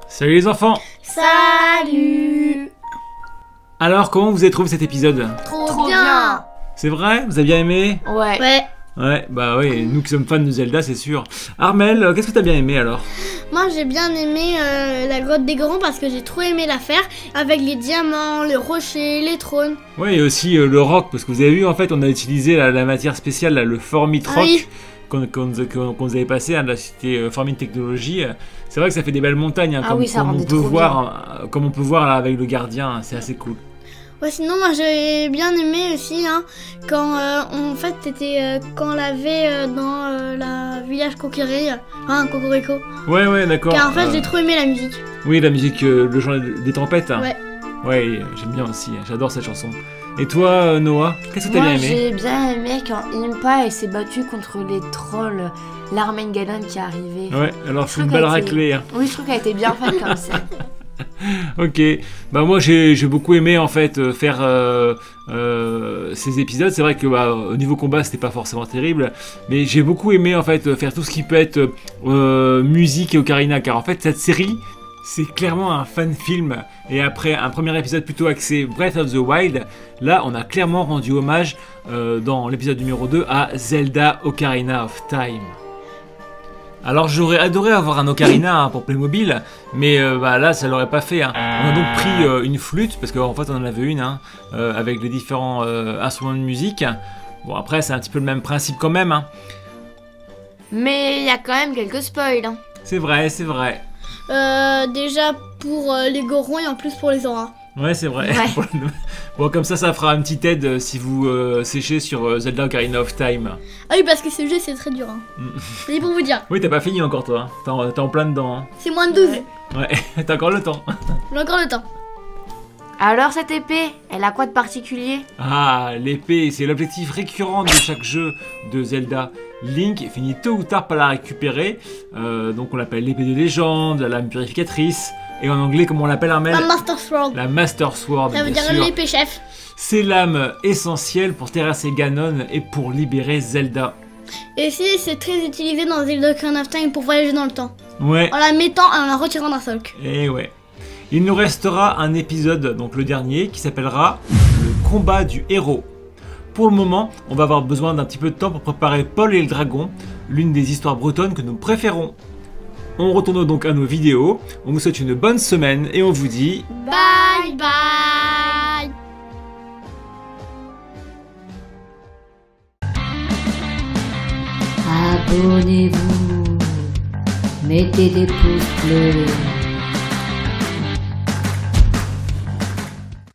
Salut les enfants! Salut! Alors, comment vous avez trouvé cet épisode? Trop bien! C'est vrai? Vous avez bien aimé? Ouais. Ouais, bah oui, nous qui sommes fans de Zelda, c'est sûr. Armel, qu'est-ce que t'as bien aimé alors? Moi j'ai bien aimé la grotte des grands parce que j'ai trop aimé la faire avec les diamants, les rochers, les trônes. Ouais, et aussi le roc, parce que vous avez vu, en fait, on a utilisé la matière spéciale, là, le Formit Rock. Oui. Qu'on vous avait passé, hein, de la cité Formit Technologie. C'est vrai que ça fait des belles montagnes, hein, comme on peut voir là, avec le gardien, hein, c'est assez cool. Ouais, sinon moi j'ai bien aimé aussi quand quand on l'avait dans la village Kokiri, Cocorico. Ouais, d'accord. Car en fait j'ai trop aimé la musique. Oui, la musique, le chant des tempêtes. Hein. Ouais. Ouais, j'aime bien aussi, j'adore cette chanson. Et toi, Noah, qu'est-ce que t'as bien aimé? J'ai bien aimé quand Impa s'est battu contre les trolls, l'armée Ganon qui est arrivée. Ouais, alors c'est une belle raclée. Hein. Oui, je trouve qu'elle était bien faite comme ça. Ok, bah moi j'ai beaucoup aimé en fait faire ces épisodes. C'est vrai que au niveau combat c'était pas forcément terrible, mais j'ai beaucoup aimé en fait faire tout ce qui peut être musique et ocarina, car en fait cette série c'est clairement un fan film. Et après un premier épisode plutôt axé Breath of the Wild, là on a clairement rendu hommage dans l'épisode numéro 2 à Zelda Ocarina of Time. Alors j'aurais adoré avoir un ocarina pour Playmobil, mais là ça l'aurait pas fait. Hein. On a donc pris une flûte, parce qu'en fait on en avait une, avec les différents instruments de musique. Bon après c'est un petit peu le même principe quand même. Hein. Mais il y a quand même quelques spoils. Hein. C'est vrai. Déjà pour les gorons et en plus pour les auras. Ouais, c'est vrai. Ouais. Bon, comme ça fera une petite aide si vous séchez sur Zelda Ocarina of Time. Ah oui, parce que ce jeu c'est très dur. C'est pour vous dire. Oui, t'as pas fini encore toi. Hein. T'es en plein dedans. Hein. C'est moins de 12. Ouais, t'as encore le temps. J'ai encore le temps. Alors cette épée, elle a quoi de particulier? Ah, l'épée, c'est l'objectif récurrent de chaque jeu de Zelda. Link finit tôt ou tard par la récupérer. Donc on l'appelle l'épée de légende, la lame purificatrice. Et en anglais, comment on l'appelle, Armel? La Master Sword. La Master Sword, Ça veut dire l'épée chef. C'est l'âme essentielle pour terrasser Ganon et pour libérer Zelda. Et si c'est très utilisé dans Zelda Ocarina of Time pour voyager dans le temps. Ouais. En la mettant et en la retirant d'un soc. Et ouais. Il nous restera un épisode, donc le dernier, qui s'appellera le combat du héros. Pour le moment, on va avoir besoin d'un petit peu de temps pour préparer Paul et le dragon, l'une des histoires bretonnes que nous préférons. On retourne donc à nos vidéos, on vous souhaite une bonne semaine et on vous dit bye bye. Abonnez-vous, mettez des pouces bleus.